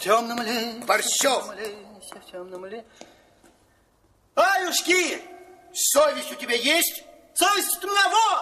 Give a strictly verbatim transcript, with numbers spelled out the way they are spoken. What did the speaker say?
темном лесе. Борщев. В темном лесе. Аюшки! Совесть у тебя есть? Совесть у меня вот!